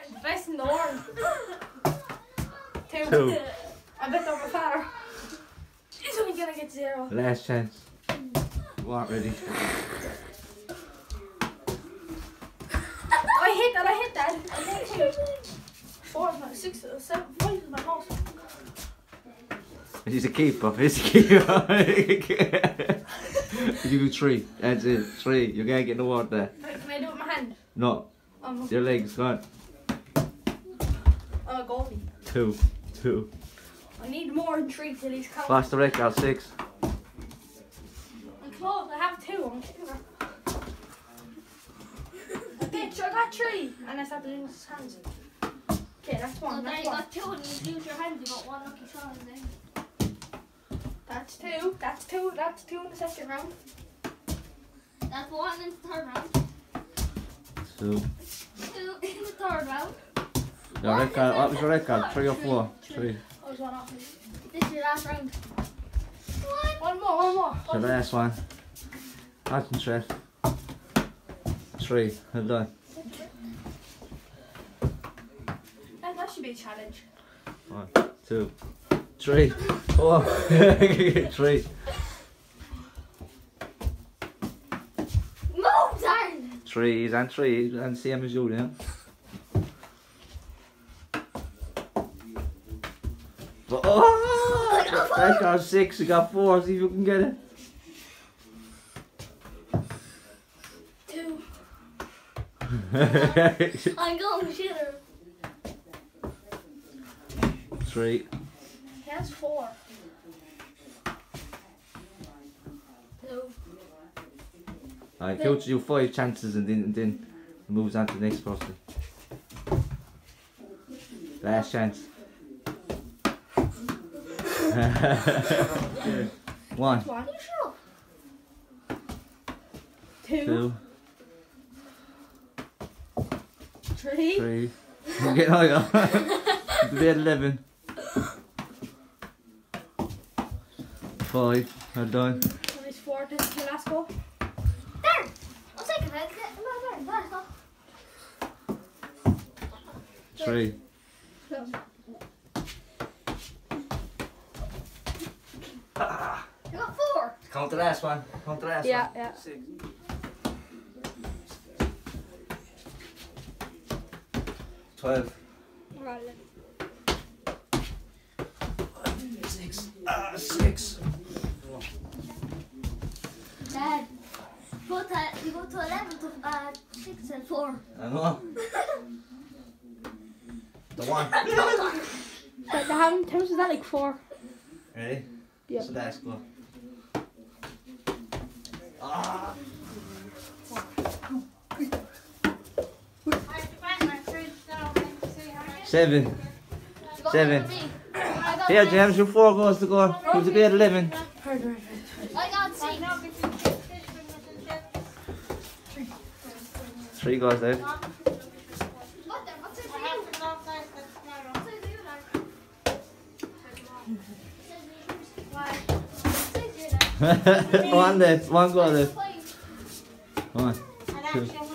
Best in the world. Two. Two. I bet they're my father. He's only gonna get 0. Last chance. You aren't ready. I hit that. I hit 2. 4, 6, 7, 5 is my most. He's a keeper. He's a keeper. I'll give you 3. That's it. 3. You can't get in the water there. Can I do it with my hand? No. Your legs, go on. Goalie. 2. 2. I need more than 3 till he's counting. Fast the record, 6. I'm close. I have 2. I'm kidding her. Bitch, I got 3. And I started to lose his hands. Okay, that's 1. So then That's you 1. got 2 and you lose your hands, you got 1 lucky shot in there. That's 2. That's 2. That's 2 in the second round. That's 1 in the third round. 2. 2 in the third round. Your record, what was your record? 3 or 4? 3. I was 1 off. This is your last round. 1 more. So the last one. Concentrate. 3. Well done. That should be a challenge. 1, 2, 3, 4. 3. Move, darn! 3. He's on 3. He's on the same as you now. Oh! That got 6. You got 4. See if you can get it. 2. I'm going shitter. 3. He has 4. 2. Alright, coach you 5 chances and then moves on to the next person. Last chance. 1. 1. 2. 2. 3. 3. You're getting higher. You'll be at 11. 5. Well done. Nice 4. This is the last goal. There! I'll take it. There, go. 3. You got 4. Count the last one. Count the last one. Yeah. 6. 12. 6. 6. Dad, you go to 11 to 6 and 4. I know. The 1. But how many times is that? Like 4? Ready? Yeah. So that's good. Ah. 7. 7. Here, James, your 4 goes to go. Who's a bit 11? I got 6. 3 goes there. One left. 1 go left. 1, 2.